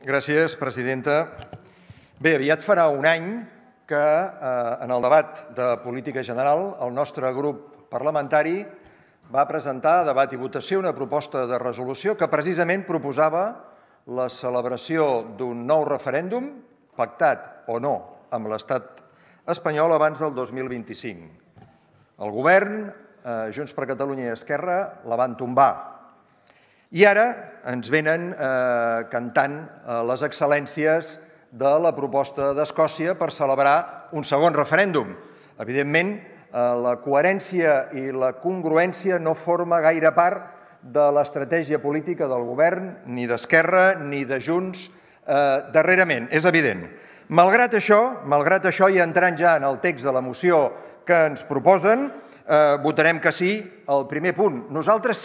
Gràcies, presidenta. Bé, aviat farà un any que en el debat de política general el nostre grup parlamentari va presentar a debat i votació una proposta de resolució que precisament proposava la celebració d'un nou referèndum, pactat o no amb l'Estat espanyol abans del 2025. El govern, Junts per Catalunya i Esquerra, la van tombar. I ara ens venen cantant les excel·lències de la proposta d'Escòcia per celebrar un segon referèndum. Evidentment, la coherència i la congruència no forma gaire part de l'estratègia política del govern, ni d'Esquerra ni de Junts darrerament, és evident. Malgrat això, i entrant ja en el text de la moció que ens proposen, votarem que sí al primer punt. Nosaltres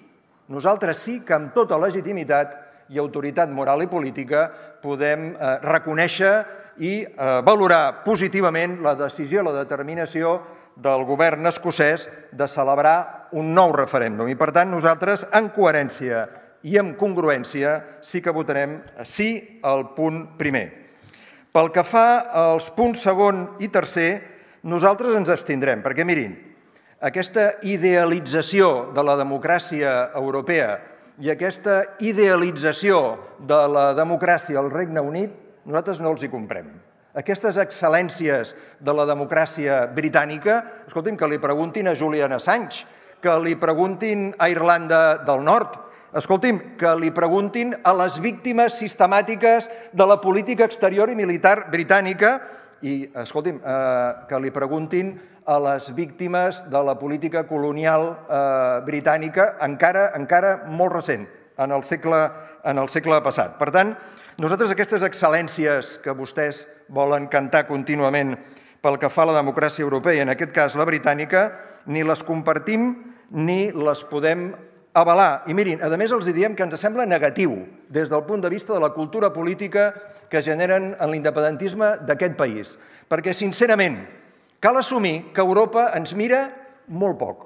sí que amb tota legitimitat i autoritat moral i política podem reconèixer i valorar positivament la decisió i la determinació del govern escocès de celebrar un nou referèndum. I, per tant, nosaltres, en coherència i en congruència, sí que votarem sí al punt primer. Pel que fa als punts segon i tercer, nosaltres ens abstindrem, perquè, mirin, aquesta idealització de la democràcia europea i aquesta idealització de la democràcia al Regne Unit, nosaltres no els hi comprem. Aquestes excel·lències de la democràcia britànica, escolti'm, que li preguntin a Julian Assange, que li preguntin a Irlanda del Nord, escolti'm, que li preguntin a les víctimes sistemàtiques de la política exterior i militar britànica i, escolti'm, que li preguntin a les víctimes de la política colonial britànica encara molt recent, en el segle passat. Per tant, nosaltres aquestes excel·lències que vostès volen cantar contínuament pel que fa a la democràcia europea, i en aquest cas la britànica, ni les compartim ni les podem avalar. I mirin, a més els diem que ens sembla negatiu des del punt de vista de la cultura política que generen en l'independentisme d'aquest país. Perquè, sincerament, cal assumir que Europa ens mira molt poc.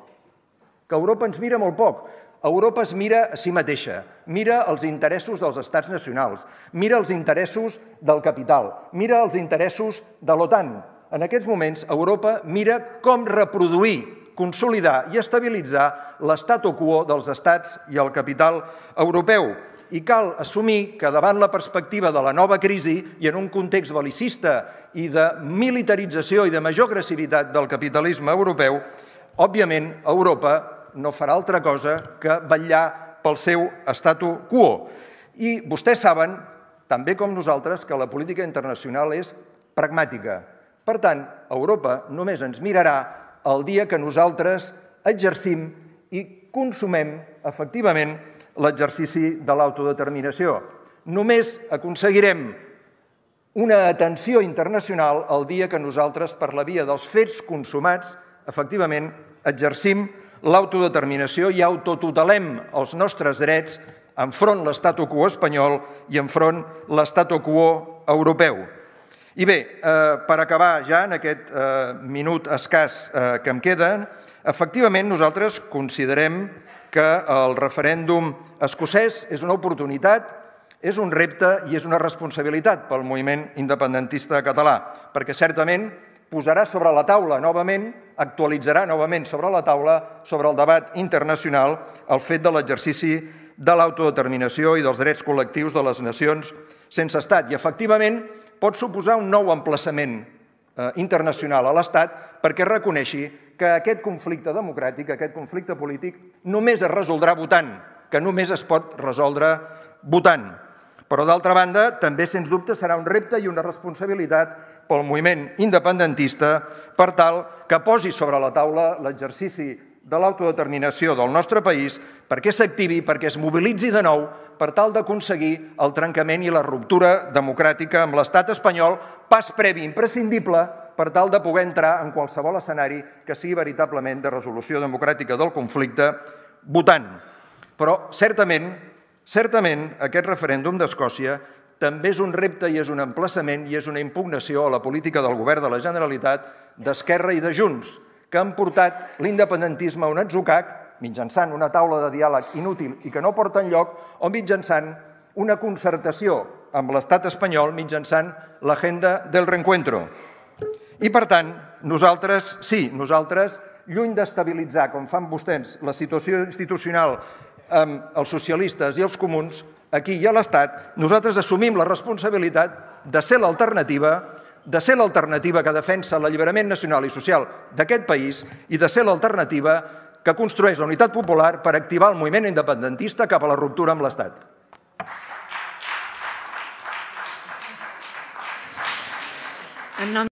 Europa es mira a si mateixa, mira els interessos dels estats nacionals, mira els interessos del capital, mira els interessos de l'OTAN. En aquests moments, Europa mira com reproduir, consolidar i estabilitzar l'statu quo dels estats i el capital europeu. I cal assumir que davant la perspectiva de la nova crisi i en un context bel·licista i de militarització i de major agressivitat del capitalisme europeu, òbviament Europa no farà altra cosa que vetllar pel seu statu quo. I vostès saben, també com nosaltres, que la política internacional és pragmàtica. Per tant, Europa només ens mirarà el dia que nosaltres exercim i consumem efectivament l'exercici de l'autodeterminació. Només aconseguirem una atenció internacional el dia que nosaltres, per la via dels fets consumats, efectivament exercim l'autodeterminació i autotutelem els nostres drets enfront l'statu quo espanyol i enfront l'statu quo europeu. I bé, per acabar ja en aquest minut escàs que em queda, efectivament nosaltres considerem que el referèndum escocès és una oportunitat, és un repte i és una responsabilitat pel moviment independentista català, perquè certament posarà sobre la taula novament, actualitzarà novament sobre la taula, sobre el debat internacional, el fet de l'exercici de l'autodeterminació i dels drets col·lectius de les nacions sense estat. I, efectivament, pot suposar un nou emplaçament internacional a l'Estat perquè reconeixi que aquest conflicte democràtic, aquest conflicte polític, només es resoldrà votant, que només es pot resoldre votant. Però, d'altra banda, també, sens dubte, serà un repte i una responsabilitat pel moviment independentista per tal que posi sobre la taula l'exercici de l'autodeterminació del nostre país perquè s'activi, perquè es mobilitzi de nou per tal d'aconseguir el trencament i la ruptura democràtica amb l'estat espanyol, pas previ imprescindible per tal de poder entrar en qualsevol escenari que sigui veritablement de resolució democràtica del conflicte votant. Però, certament, aquest referèndum d'Escòcia també és un repte i és un emplaçament i és una impugnació a la política del govern de la Generalitat, d'Esquerra i de Junts, que han portat l'independentisme a un atzucac mitjançant una taula de diàleg inútil i que no porta enlloc o mitjançant una concertació amb l'estat espanyol mitjançant l'agenda del reencuentro. I, per tant, nosaltres, lluny d'estabilitzar, com fan vostès, la situació institucional amb els socialistes i els comuns, aquí i a l'Estat, nosaltres assumim la responsabilitat de ser l'alternativa que defensa l'alliberament nacional i social d'aquest país i de ser l'alternativa que construeix la unitat popular per activar el moviment independentista cap a la ruptura amb l'Estat.